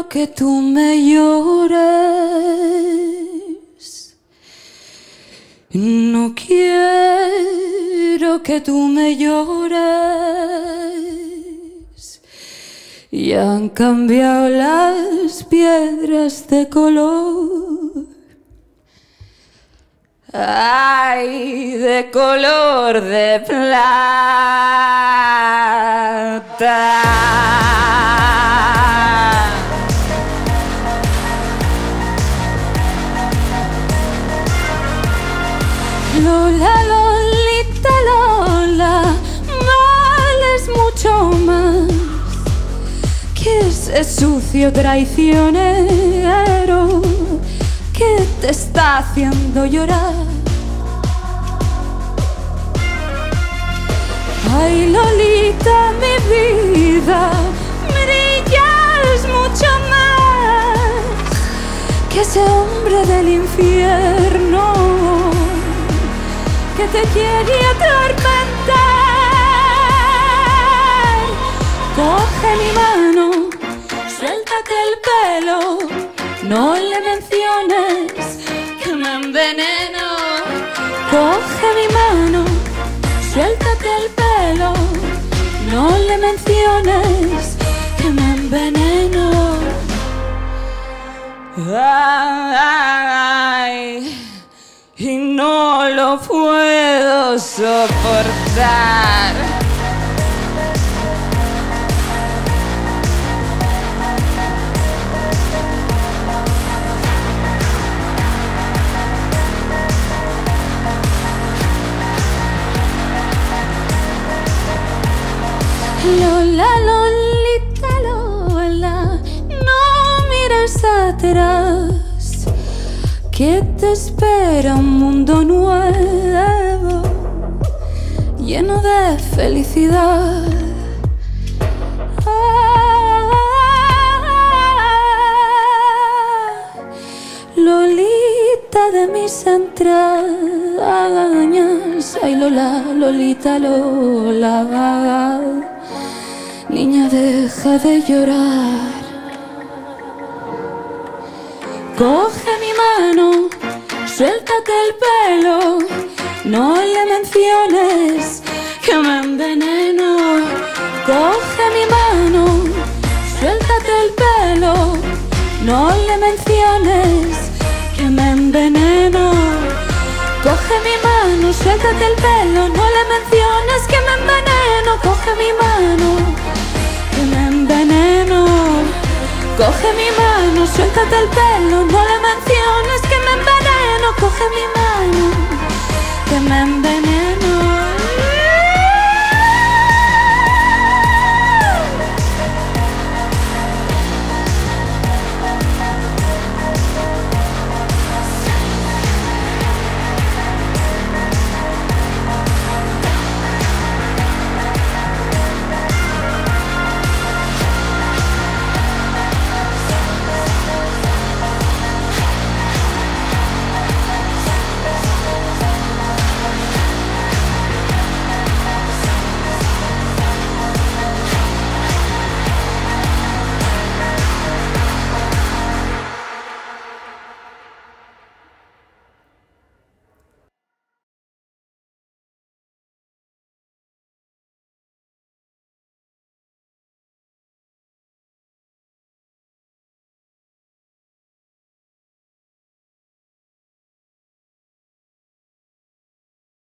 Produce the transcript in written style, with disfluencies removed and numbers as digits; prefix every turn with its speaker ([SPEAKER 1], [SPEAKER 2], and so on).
[SPEAKER 1] que tú me llores. No quiero que tú me llores. Ya han cambiado las piedras de color. Ay, de color de plata. Lola, Lolita, Lola, vales mucho más que ese sucio traicionero que te está haciendo llorar. Ay, Lolita, mi vida, brillas mucho más que ese hombre del infierno que te quiere atormentar. Coge mi mano, suéltate el pelo, no le menciones que me enveneno. Coge mi mano, suéltate el pelo, no le menciones que me enveneno. Ay, y no lo puedo soportar. Lola, Lolita, Lola, no mires atrás, que te espera un mundo nuevo, lleno de felicidad. Lolita de mis entrañas, ay Lola, Lolita, Lola, niña, deja de llorar. Coge mi mano, suéltate el pelo, no le menciones que me enveneno. Coge mi mano, suéltate el pelo, no le menciones que me enveneno. Coge mi mano, suéltate el pelo, no le menciones que me enveneno. Coge mi mano, que me enveneno. Coge mi mano, suéltate el pelo, no le menciones que me enveneno. Coge mi mano, que me enveneno.